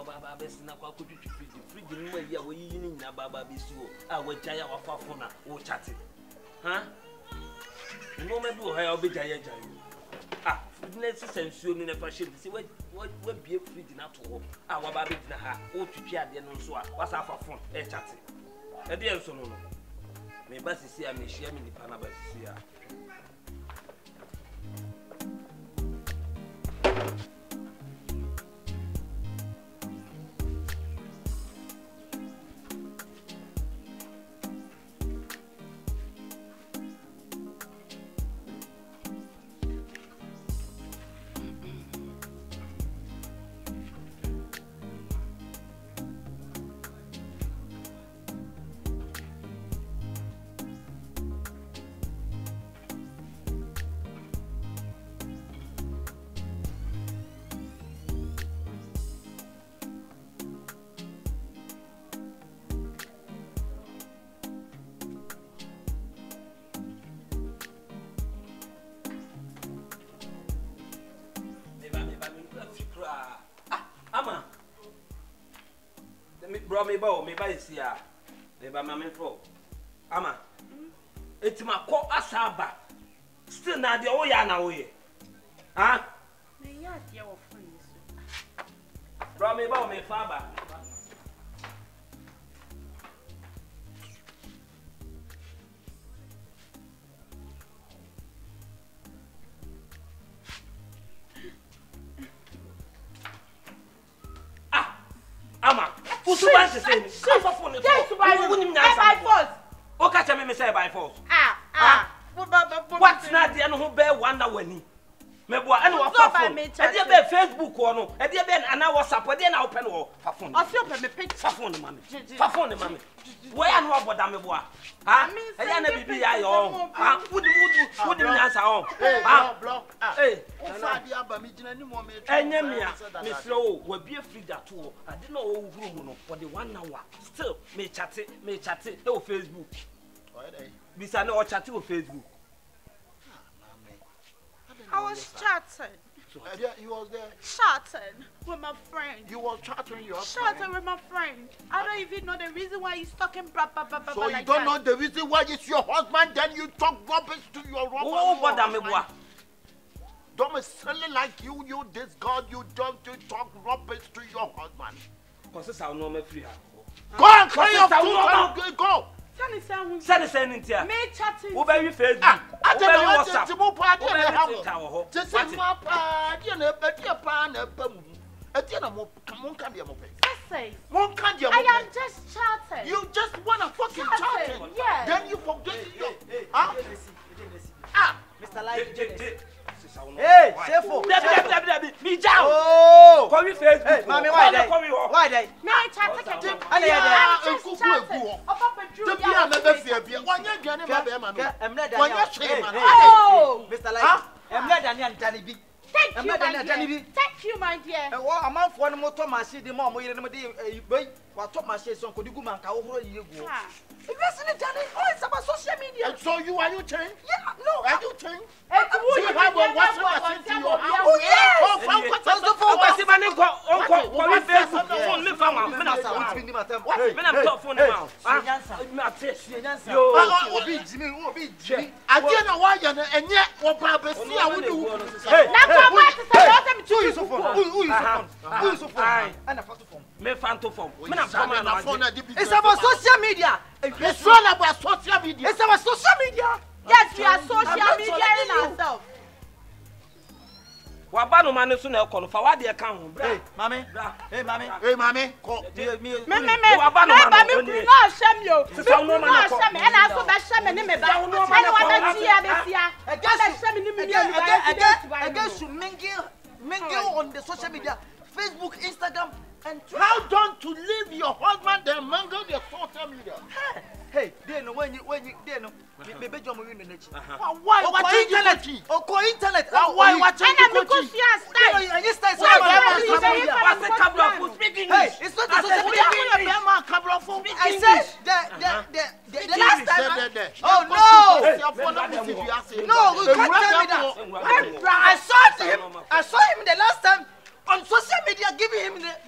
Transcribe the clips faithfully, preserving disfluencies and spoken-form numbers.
baba best na kwa ko twitwi fridge fridge no ma yi a wo yi ni nyina baba be si wo a wo gya ya wa fa fo na wo chate ha no me do ha ya obegya ya gya ah na si sensuo ni na fa she si we we bie fridge na to ho a wa baba be dina ha wo twitwi ade no nso a wa sa fa fo e chate e de enso no no me ba sisi a me hia me nipa na ba sisi a bro me ba me ba isi a me ba ma me fo ama etima ko asaba still na de o ya na o ye ha me ya de o fo ni so bro me ba me fa ba ah ama Usu ban se say so for phone for woni nya by force o ka che me say by force ah ah what na de no ho be one hour ni me bo ene wa fa phone e de be Facebook o no e de be ana WhatsApp e de na open o fa phone o se open me picture fa phone mami fa phone mami wo ya no aboda me bo ha e ya na bibi ya yo ha wudi wudi wudi nya sa o ha block eh o fa di aba mi gina ni mo me enye me a me slow wa bie free that o ade na o huru mu no for the one hour still me chat me chat e o Facebook why dey bisa na o chat o Facebook I was chatting. Uh, yeah, you was there. Chatting with my friend. You was chatting your Chatting friend. with my friend. I don't even know the reason why he's talking blah blah blah blah. So like you don't that. know the reason why it's your husband, then you talk rubbish to your husband. Oh, what am I? Don't be silly like you, you this God, you don't you talk rubbish to your husband. Cause I know me free. Go and clean your food. Go. Send send it here. Me chatting. Who be Facebook? I Who be WhatsApp? Just move part of the house. house. Just say my pa, you know, but your pa na pum. At the end of mon can be a moped. Say. One can be a I am just chatting. You just wanna fucking Chatting, chatting. yeah. Then you forget your ah ah Mister Light. Hey, Chefo. Me down. Oh. Call me Facebook. Hey, mommy, why they? Call me Why they? Me chatting. Ana ya I'm Kuku just chatting. egu. Oh, Papa Drew. The beer never fear beer. One year gani ma be man. Emre One Daniel. year shame man. Oh. Mister Light. Emre Daniel Ntani bi. Thank you, Emre Daniel my Ntani dear. bi. Thank you, my dear. E wo amanfo no moto machine de mo mo yire no de boy wa top machine so ko digu man ka wo horo yi egu. Ah. If you see the Daniel, oh, it's about social media. And so you are you change? Yeah, no. Are you change? Hey, come So you have a washing machine to your house? Oh, yes. Oh, from what First of all, What's the man in call? Call me Facebook. Phone me phone. Me na What phone. been the matter? Me na talk phone now. Ah, me ate. Yo, Yo. obi Jimmy, obi Jimmy. Again, na why you na enye oba be see a we do. Hey, Now come back to say what I'm who is so phone? Who who is so phone? Who is so phone? And a photo phone. Me phantom phone. Me na phone na na phone phone. na di. It's about social media. It's all about social media. It's about social media. Yes, we are social not media telling in you. ourselves. Wa ba no man so na e call fa wa de kan ho bra. Hey, mommy. Hey, mommy. Hey, mommy, call. Me me Me me me. Wa ba no Me man ba no me ni. kunu na sham yo. Me Sister, no kunu man na no sham. E na so ba sham ni me ba. Sister, no man E na no wa call. ba tia be tia. E na sham ni me Again, bi ba. again, again, again, should mingle, mingle on the social media, Facebook, Instagram, and Twitter. How don't to leave your husband and mangle your social media? Hey, they know when you when you they know. Me be jom we no nachi. Why Oko watching internet? internet? Oko internet. Why watching And I'm the because coaching? you are style. And you start Why social you are media. using What's the camera for speaking Hey, English? it's not I the said, social speak media. English. I said the the the the, the last There, time. there, there. Oh no! Your phone number is if you ask him. No, you can't tell me that. I saw him. I saw him the last time on social media giving him the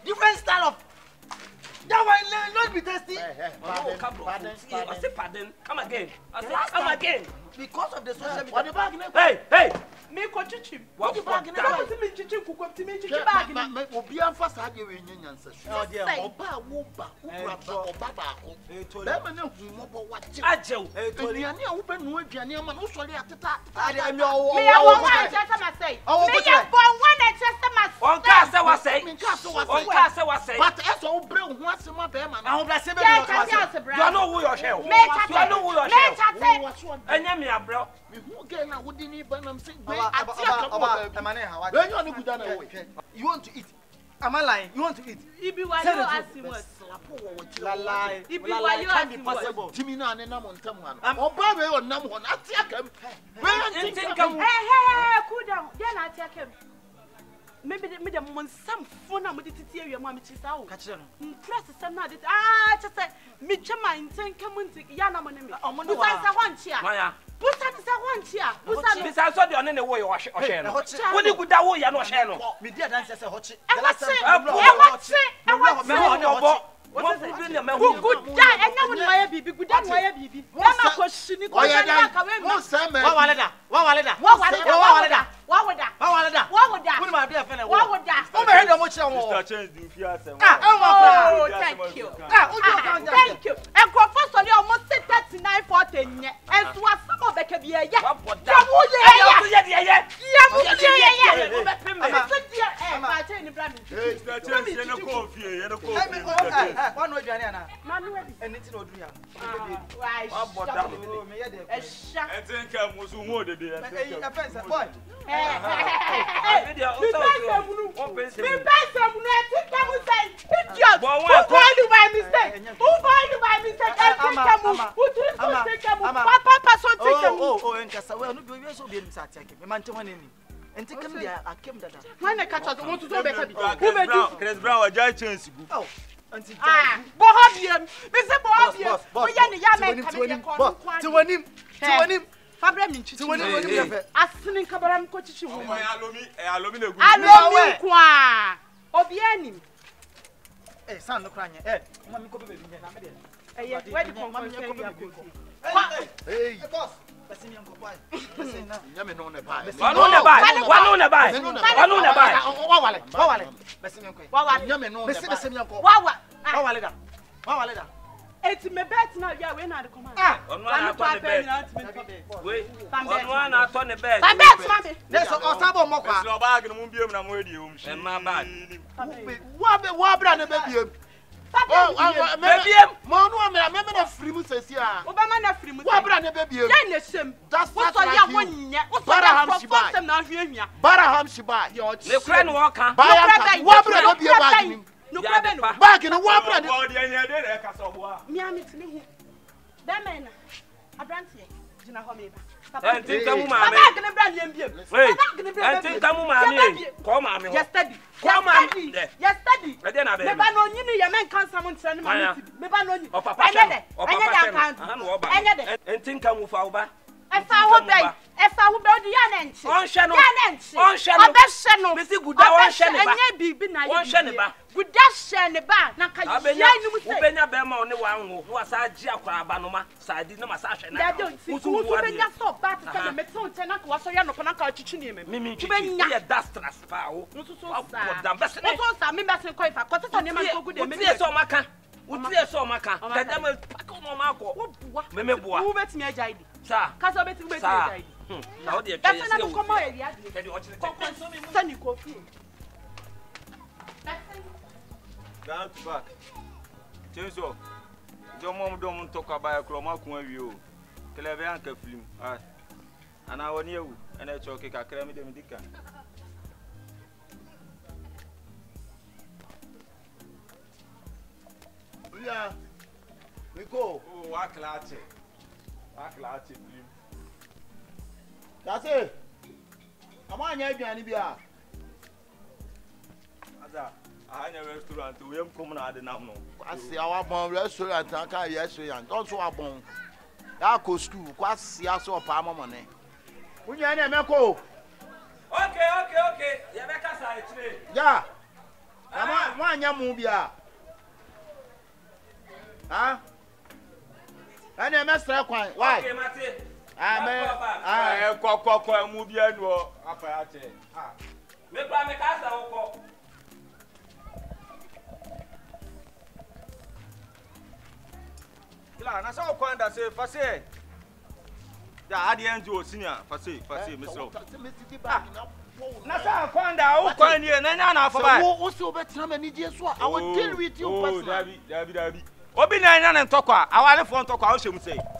different style of. That one not be tasty. Pardon, pardon, I say pardon. Come again. I say come again. Because of the social media. What the bag? Hey, hey. Me ko chichi. What the bag? That was me chichi kuko ti me chichi bag ni. Me obi anfa sa de we nyanyansa. Oh dear. Oba wo ba, wo ba, oba ba ko. Be me na hu mo bo wache. Ajew. Aduane a wo be nu aduane ama no sori ateta. Ade me o. Me ya won wa chese ma say. Me ya bon wa na chese ma say. On ka say what say? Me ka say what say? On ka say what say? But eso wo bre hu asema be ma na. Ahun bla se be Yeah, no ka chase say. bra. You know who your shell. Me You chase. know who your Me shell. chase. Enya me abro. Me hu ge na wo di ni ba na say. Oba oba oba emane ha wa. When you no guda na wo. You want to eat? Am I lying? You want to eat? Ibi wa Tell yo the truth. ask what. La lie. Ibi La wa lie yo can't be ask what. possible. Timi na ne na mo ntam ha Um, no. Oba we on nam ho na atia kam. We Ntin ntin kam. Hey hey hey cool down. Dia na atia kem. Maybe me dem mon sam phone na mo di titi awia mo am chi sa wo. Ka kire no. Press sam na di ah chese me twema ntin kem nti ya na mo ne me. Omo ne Busa wa. sa wanchi a. Maya. Busa ti sa wanchi a. Busa no. Bisa so de on ne wo your shell. Eh, hoche. Wo ni guda wo ya no shell no. Me dia dance say hoche. E wachi. E wachi. wachi. E wachi. Me ho ne obo. What is it? Me hu. Guda enya wo na ya bibi guda na ya bibi. Na ma ko shini ko Oya na dan. ka we Mo ma. say me. Wa wale da. Wa wale da. Wa wale da. Wa wale da. Wa wale da. Wa wale da. Wa wale da. Kuni ma dia fe na wo. Wa wale da. O me hedo mo kire wo. Mister Change do fear some. Ah, e wa kwa. Oh, thank you. Ah, o jo kan ja. Thank you. And Professor Lee almost said thirty-nine forty nye. And so as some of the can be a yeah. Wa boda. Ya mu ye Eh, ya. you ye ye ye. Ya mu ye ye ya. Wo be pem me. So dear eh ba che ni brand. Mister Change you no go fear, you no go Eh me o fear. eh wa no aduane ana. Na no we. Eni ti na odu ya. Why? Wa boda. O me ye de. Eh sha. I think I'm was more than Eh the e fence boy. Eh. Mi pesa munu. Mi pesa munu e ti ka mu say. Idiot. But Who why- call you by mistake? Who call you by mistake? I take Ama, them. ama, Who do ama, you take them? ama. Papa papa so take them. Oh oh oh enkasa we no bi we so bi eni sa attack. Me man te wan ni. Enti kem dia akem dada. When they catch us, we want to do better. Who Chris made Brown, you? Chris Brown was just change go. Oh. Enti Ah, bohobiem. Me say bohobiem. boss, boss, We ya ni ya me boss, come here boss, call. ti wanim, ti wanim, Fabre mi chichi. ti wanim, Hey, wanim hey. ya fe. Asini kabara mi ko chichi Oh wo. my alomi, eh alomi na go. Alo mi kwa. Obi anim. Eh, san no kra nya. Eh, mo mi ko be be nya na me de. Eh, where the conversation you are going? Hey. Boss, basi mi anko pai. Basi na. Nyame no ne ba. Wa no ne bai. Wa no ne bai. Wa no ne bai. Wa wale. Wa wale. Basi mi anko. Wa wa. Nyame no ne Basi ba. basi mi anko. Wa wa. Wa wale da. Wa wale da. Eti me bet na ya we na the command. Ah, Onu ana to ne bed. Wait. Onu ana to ne bed. Ba bet ma me. ne so o sabo mo Chris kwa. Brown bag no mu biem na mo edi o mshi. E ma bag. Wa be wa bra ne be biem. Oh, ah, me Bebiem. Mo no me me me na free mu sesi a. Obama na free mu. Wa bra ne be biem. Ya na sem. That's Wo that's so like ya you. wonye. Wo so Baraham ya Shibai. from na hwe hwia. Baraham Shibai. Le kura no waka. Ba ya ka. Wa bra ne biem bag ni. No problem. Bag ni wa bra ne. Wa di anya de na ka so bo a. Mi ami tini hu. Da men na. Abrantie. Gina ho me ba. Enti kamu ma me. Baba gne brand yem biem. Wait. Enti kamu ma me. Ko ma me ho. Yesterday. Come on. Yesterday. Yesterday. E de na be. Me ba no nyini ye men kan sam ntre ne ma Aya. me. Me ba no nyi. O papa Enye che. de. O Enye papa de che. account. Aha no wo ba. Enye de. Enti kamu fa wo ba. Efa ho bɛn efa ho bɛn odi ya na nchi Ɔnhyɛ no. ya na nchi Ɔnhyɛ no. ɔbɛhyɛ no Mesi guda ɔnhyɛ ne ba. ɛnyɛ biribi na Ɔnhyɛ ne ba. guda hyɛ ne ba na ka Abenya. yɛ ni mu sɛ Ubenya be ma one wa nwo. Wo asa agye akwa aba no ma. Sa di na ma sa hwɛ na. dade nti ku tu benya sɔ ba te sɛ me tew nkyɛn na ka wasɔ yɛ no ko na ka twitwi ne me Mimi tu chichi. benya Ye dastras pa wo. nso so Wa sa da bɛse ne. nso sa me bɛse kɔ ifa kɔtɔ sɛ ne ma ko gu de me Utie so maka. Utie so maka. Ɔmaka. Dada me pako no ma akɔ. wo bua Me me bua. wo betimi agya idi Sa. ka sɛ betimi betimi Sa. agya idi Na wo de ɛfɛ twɛ na se no wo. kɔmɔ yɛ wi adi Kɛdi ɔkyere kɔkɔ sɛ ni kofi Down to back. Change so. Jo mom do mo to ka ba ya kro ma ku awie o. Kele be anka film. Ah. Ana woni ewu. Ena choke ka kra mi de mi dika. Yeah. We go. Oh, wa klache. Wa klache film. That's it. Amanya aduane bi a. Ada. Anya restaurant we am come na ade nam no. Kwasi awa bon restaurant aka restaurant. Don so abon. Ya ko school, kwasi aso pa mama ne. Unya na emeko. Okay, okay, okay. Ye be kasa e chire. Ya. Ama wanya mu bia. Ah? Ana mesra kwan. Why? Okay, mate. Ah, me. Ah, e ko ko ko mu bia nu o. Apa ya che. Ah. Me pra me casa oko. Kila na sa kwan da se fa se. Ya ade enjo osinia fa se fa se misro. Na sa kwan da o kwan ni na nya na fa ba. So wo so betra mani die so I will deal with you personally. Dabi dabi dabi. Obi na nya na ntokwa awale fo ntokwa o shemu sei.